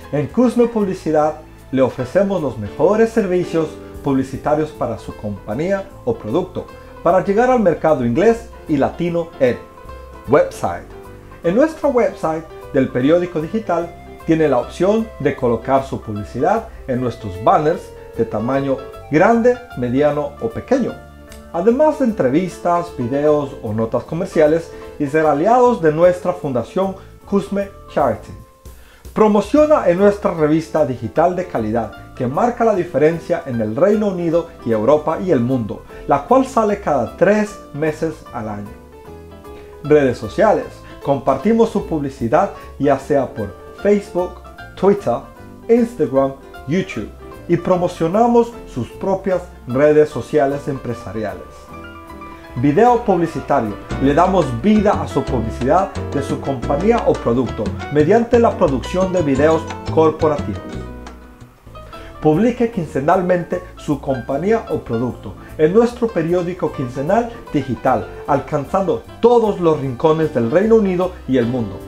En Cusme Publicidad le ofrecemos los mejores servicios publicitarios para su compañía o producto para llegar al mercado inglés y latino en website. En nuestra website del periódico digital tiene la opción de colocar su publicidad en nuestros banners de tamaño grande, mediano o pequeño, además de entrevistas, videos o notas comerciales y ser aliados de nuestra fundación Cusme Charity. Promociona en nuestra revista digital de calidad que marca la diferencia en el Reino Unido y Europa y el mundo, la cual sale cada 3 meses al año. Redes sociales. Compartimos su publicidad ya sea por Facebook, Twitter, Instagram, YouTube y promocionamos sus propias redes sociales empresariales. Video publicitario. Le damos vida a su publicidad de su compañía o producto mediante la producción de videos corporativos. Publique quincenalmente su compañía o producto en nuestro periódico quincenal digital, alcanzando todos los rincones del Reino Unido y el mundo.